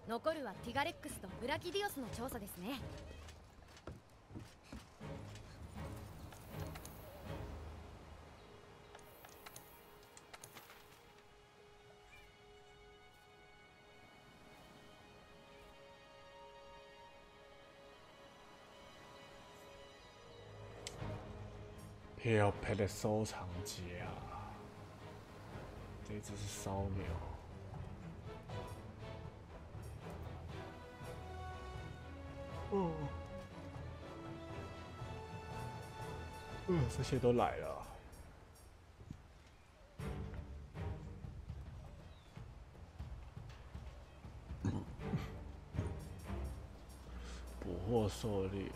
残るはティガレックスとブラキディオスの調査ですね。 漂配的收藏夹，这只是烧鸟。哦，这些都来了。捕获狩猎。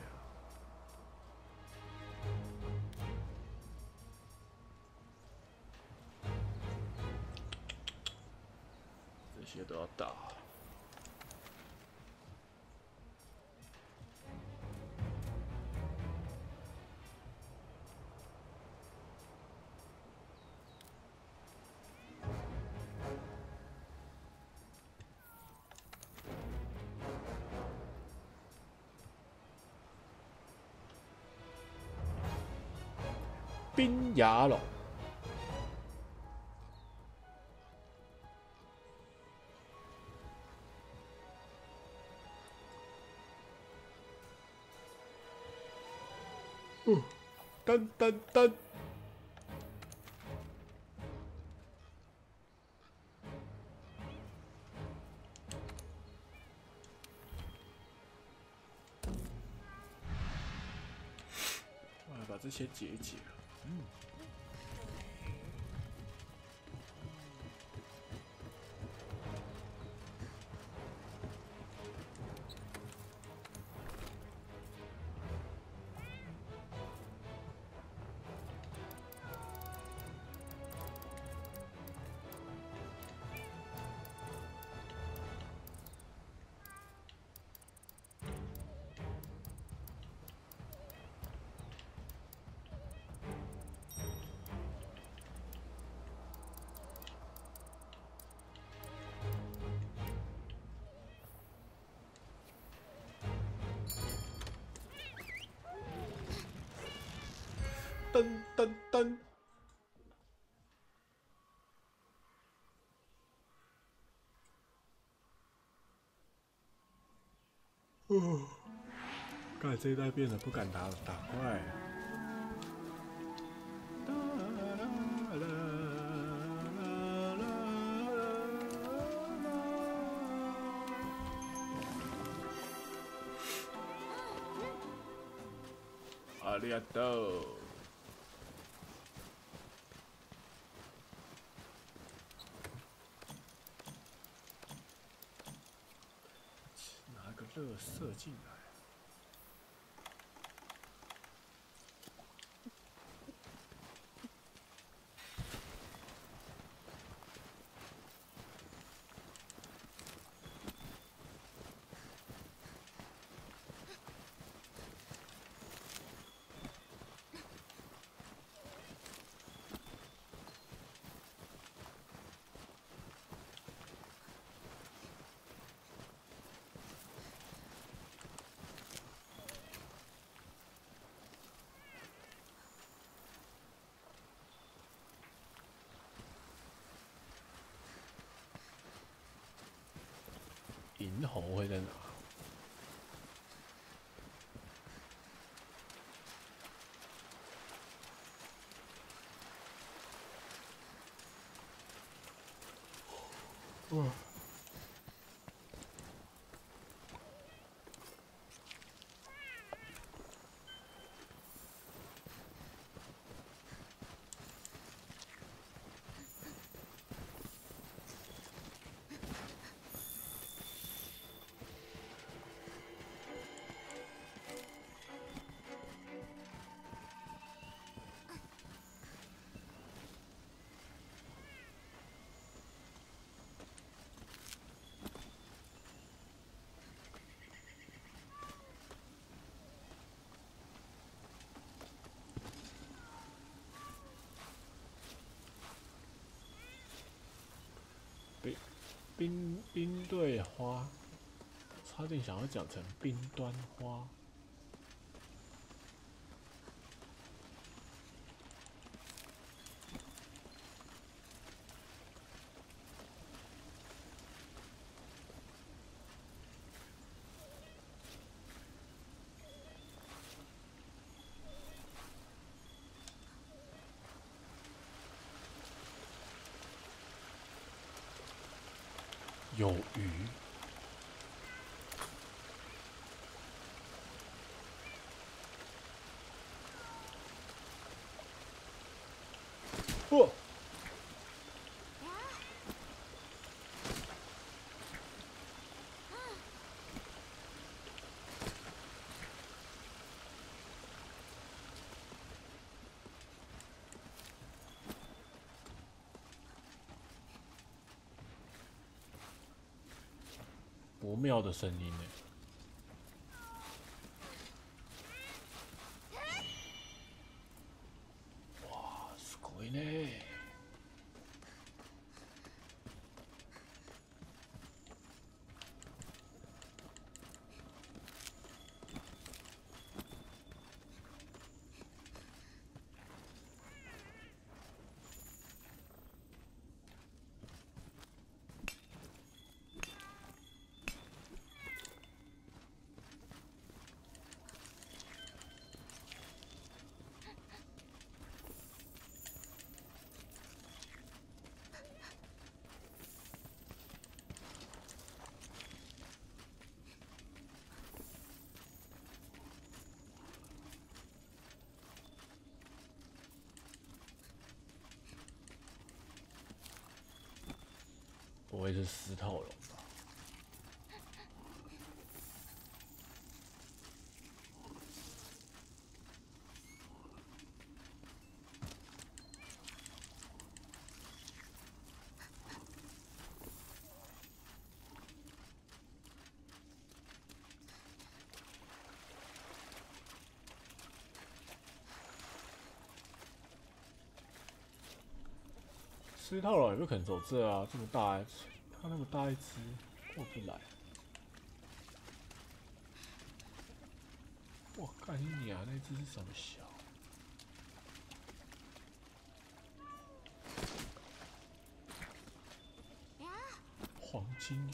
这些都要打。冰牙龙。噔噔噔！我来把这些解一解。噔噔噔！看这一代变得不敢打怪。ありがとう。拿个垃圾进来。银猴会在哪？哇！冰队花差点想要讲成冰端花。有鱼。哦。不妙的声音呢。哇，すごいね。不会是石头龙吧？石头龙也不可能走这啊，这么大，它那么大一只，过不来。我干你娘！那只是什么小？黄金鱼。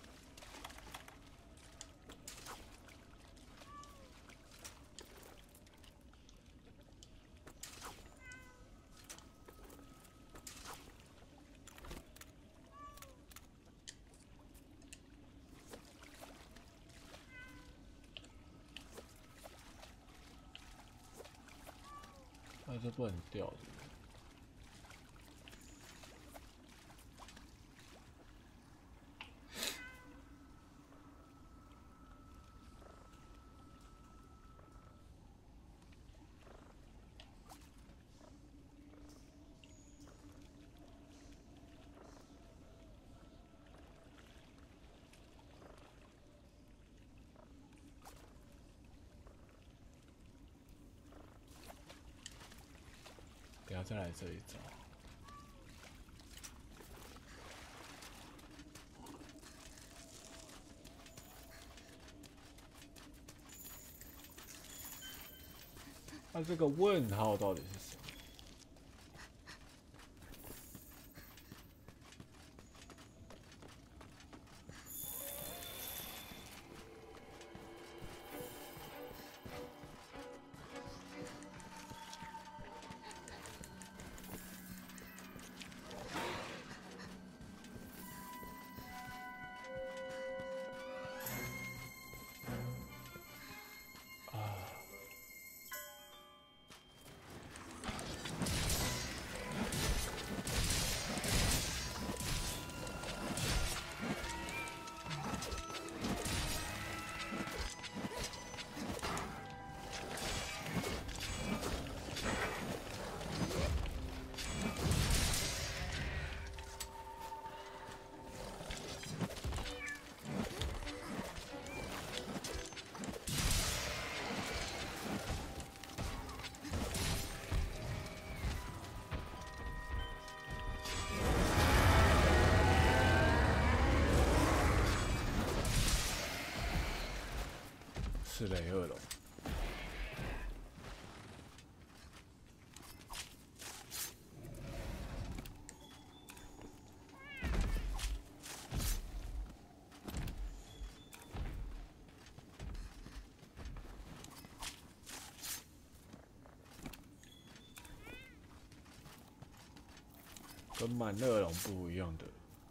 那这不能掉的。等下再来这一招。那这个问号到底是什么？ 赤雷恶龙。跟满乐龙不一样的。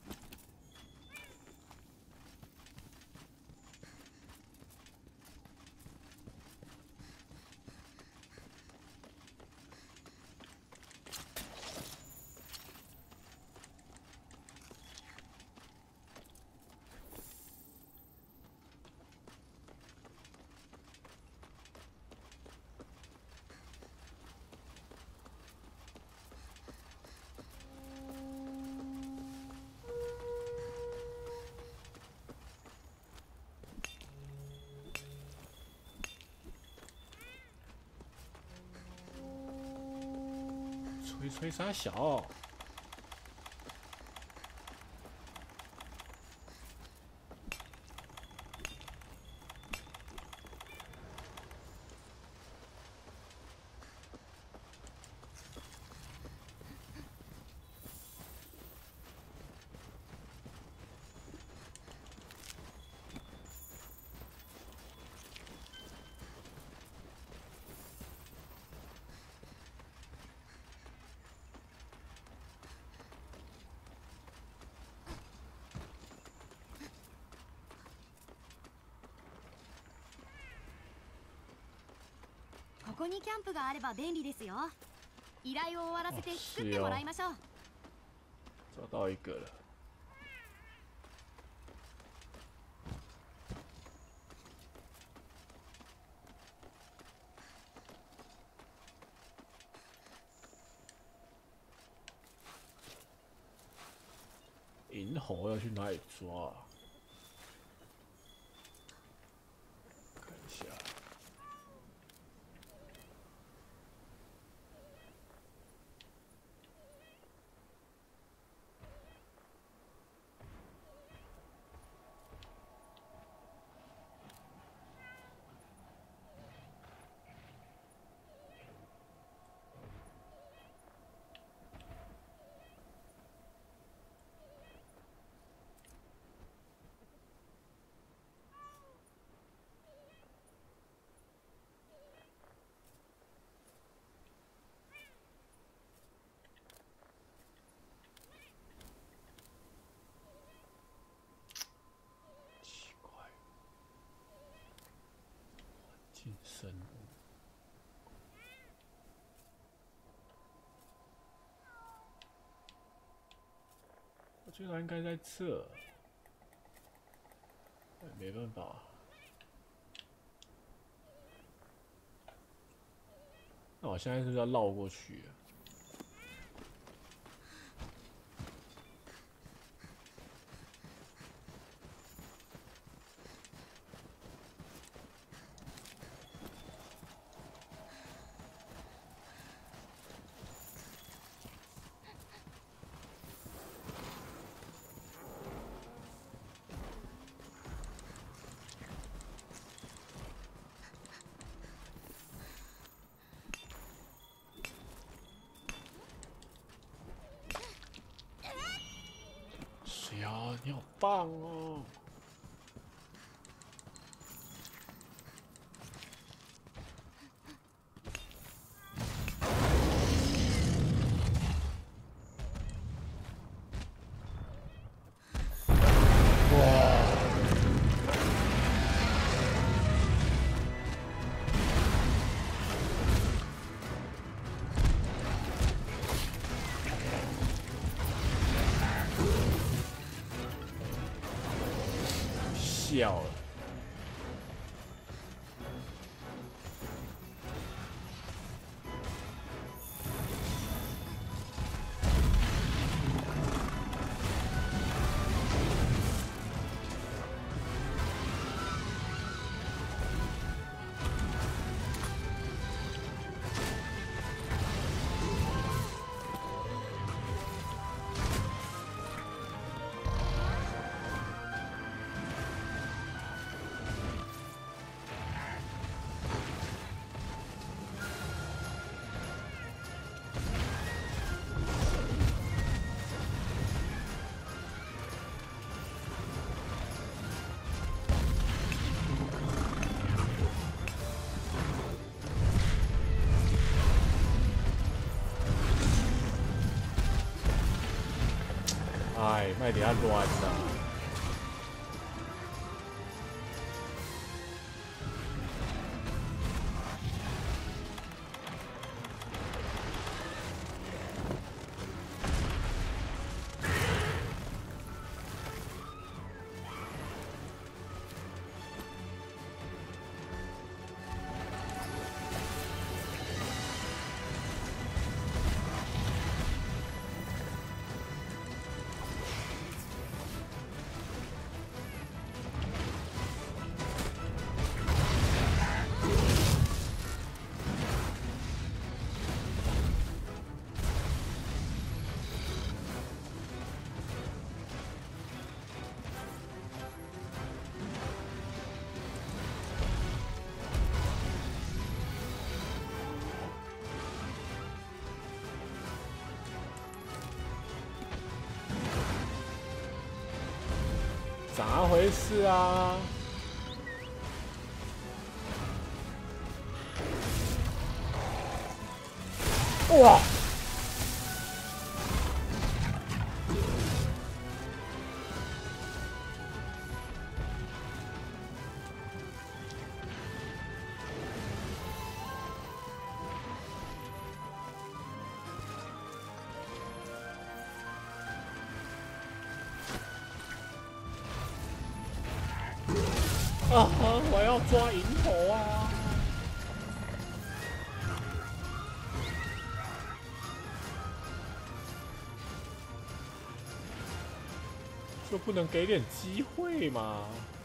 吹啥小？ ここにキャンプがあれば便利ですよ。依頼を終わらせて作ってもらいましょう。 找到一个了。银猴要去哪里抓啊？看一下。近身物，我觉得应该在这，没办法。那我现在是不是要绕过去啊？水啊，你好棒哦！笑了。 卖点下乱啊！咋回事啊？哇！啊！我要抓银头啊！就不能给点机会吗？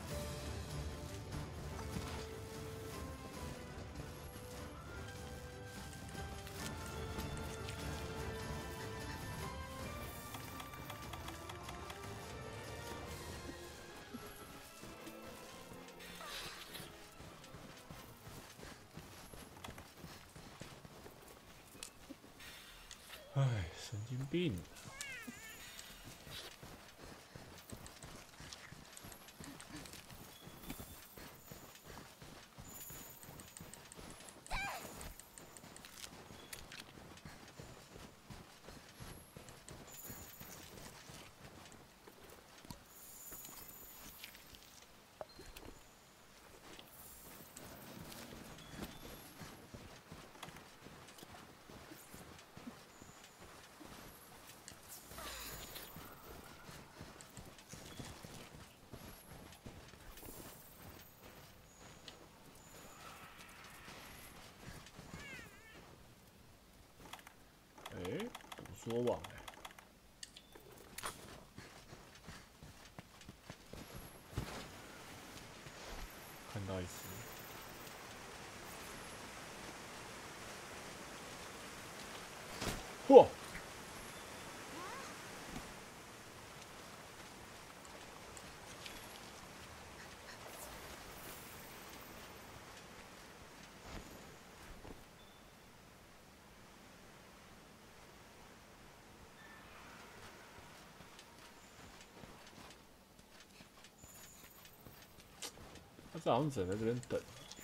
唉，神经病！哎，捕捉网哎，看到一只。嚯！他这好像只能在这边等。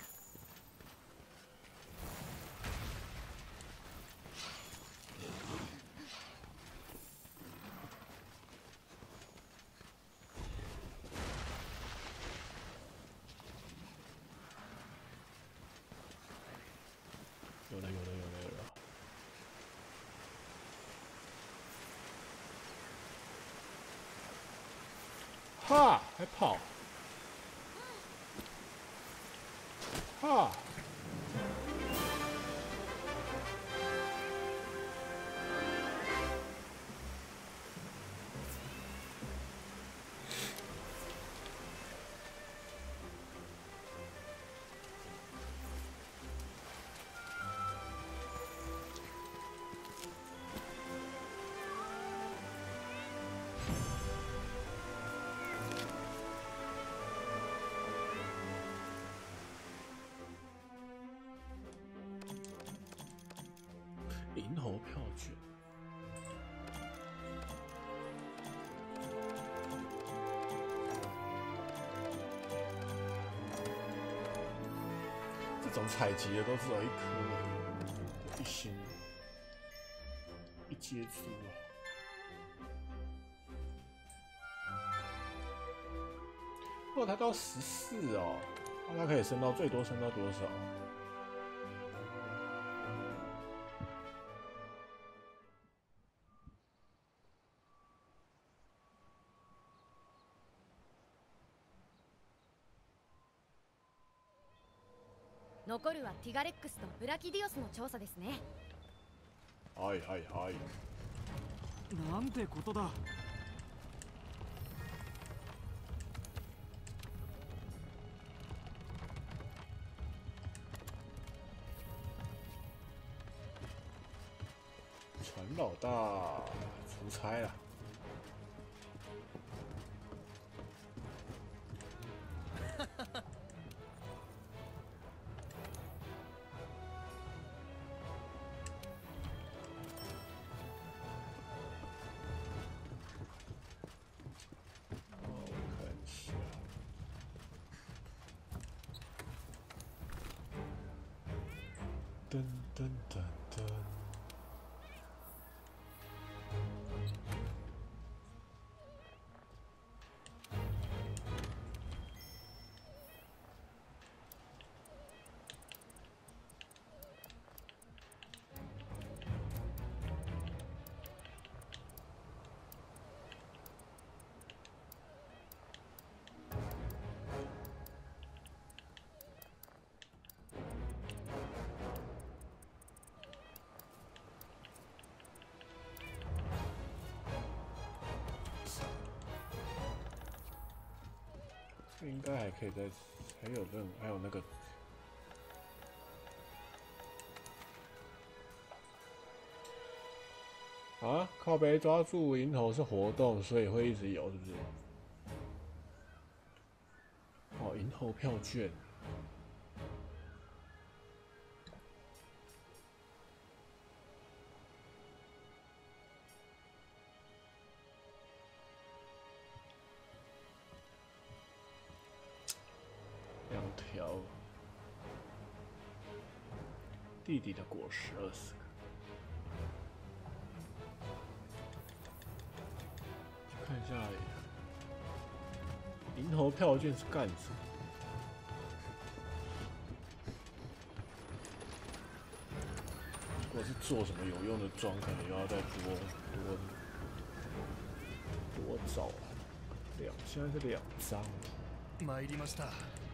有了，有了，有了，有了！哈，还跑！哈！银猴票券。这种采集的都只有一颗，一星，一阶珠啊。 哦，才到14哦，那它可以升到最多升到多少？ 残るはティガレックスとブラキディオスの調査ですね。 はいはいはい。 なんてことだ。 船老大出差了。噔噔噔噔。应该还可以再，还有那个啊，靠背抓住蝇头是活动，所以会一直有，是不是？哦，蝇头票券。2条。弟弟的果实20个。看一下，蝇头票券是干什么？如果是做什么有用的装，可能又要再多找现在是2张。 参りました。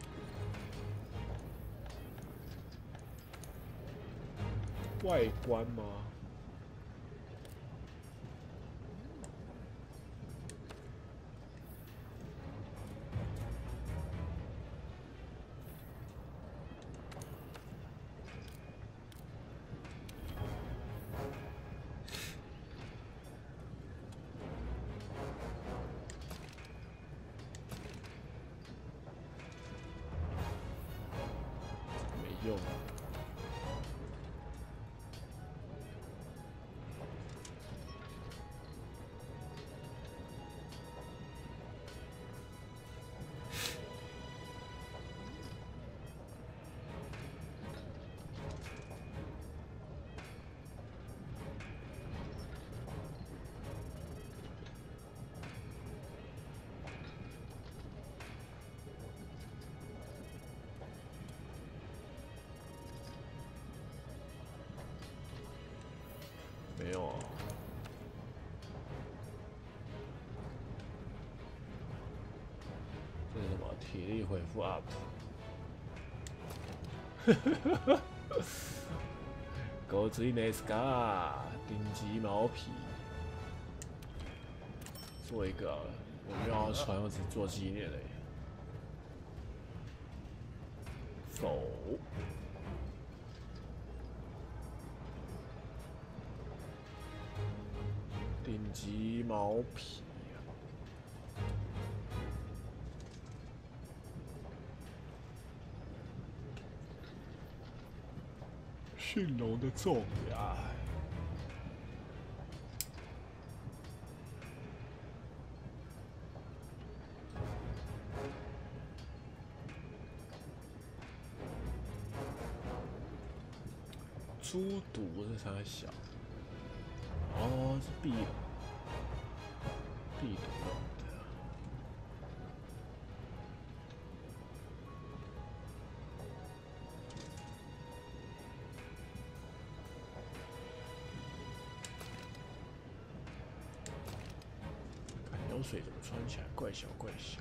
外观吗？没用。没有啊。这是什么？体力恢复 up。狗子 Nesca 顶级毛皮，做一个，我没有要传，我只是做纪念而已。走。顶级毛皮。驯龙的重牙。猪毒是啥小？哦，是壁毒用的。 胶水怎么穿起来怪小怪小？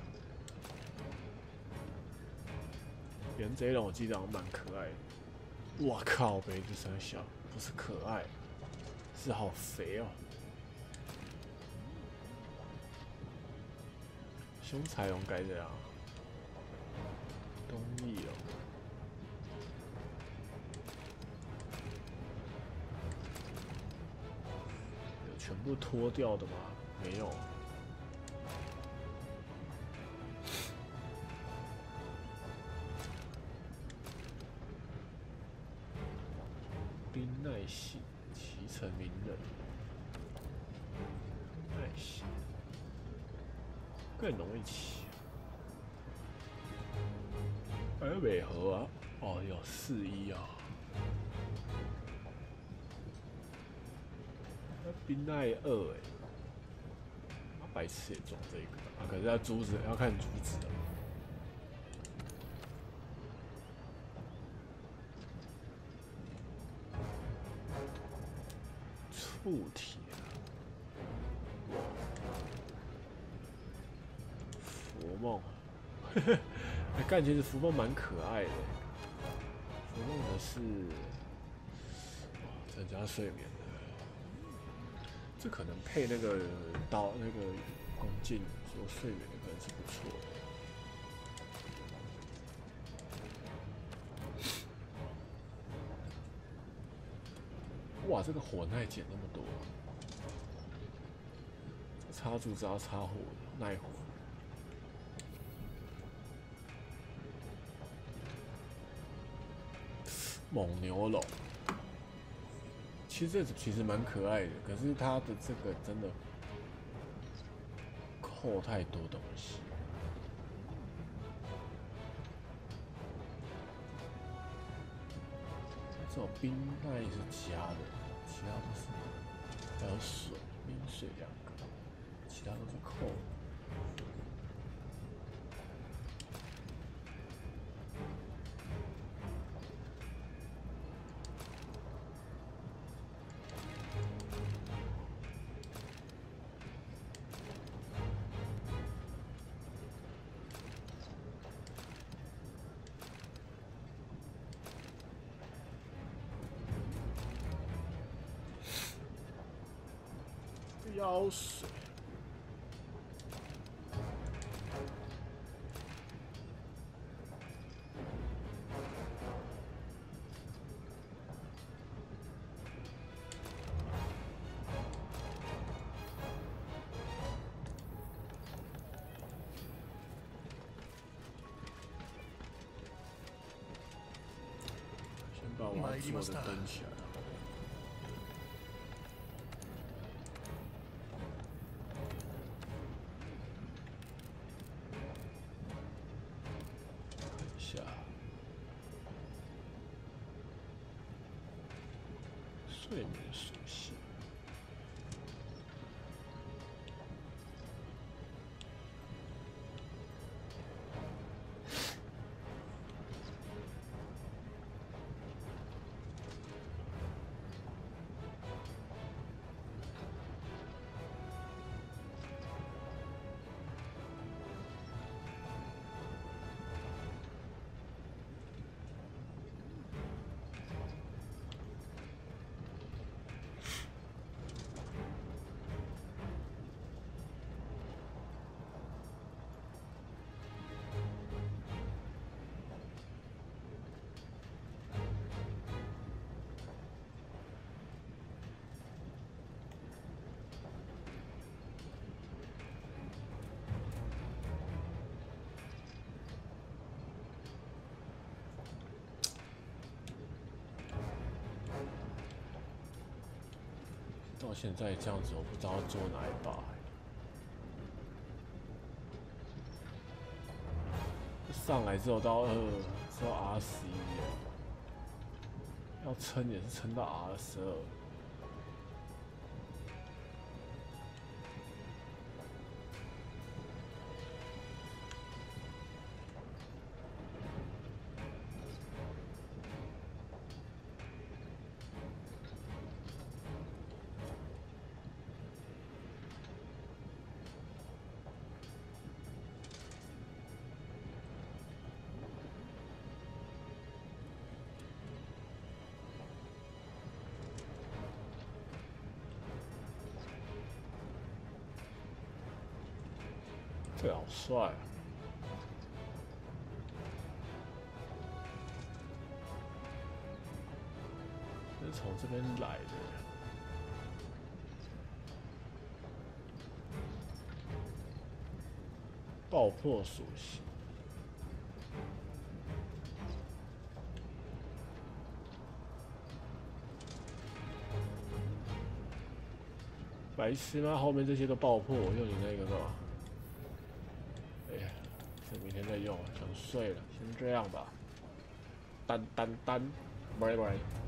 连这一种我记得好像蛮可爱的。我靠，杯子三小不是可爱，是好肥哦。凶财龙该这样。东翼哦。有全部脱掉的吗？没有。冰耐系骑乘鸣人，耐系更容易骑。哎，尾盒啊，哦，有4-1啊。那冰耐2哎，那白痴也中这个啊，可是要珠子要看珠子的。触铁，佛梦，干其实福梦蛮可爱的。福梦的是增加睡眠的，这可能配那个刀那个弓箭做睡眠的可能是不错的。哇，这个火耐减那么多，插柱子要插火耐火。蒙牛龙，其实这其实蛮可爱的，可是它的这个真的扣太多东西。这种冰耐是加的，其他都是还有水、冰水2个，其他都是扣的。妖水，先把我要做的登起来。睡眠属性，到现在这样子，我不知道做哪一把。上来之后到之后 R11，要撑也是撑到 R12。 这个好帅啊！是从这边来的。爆破属性。白痴吗？后面这些都爆破，我用你那个干嘛？哎呀，这明天再用，想睡了，先这样吧。单，拜拜。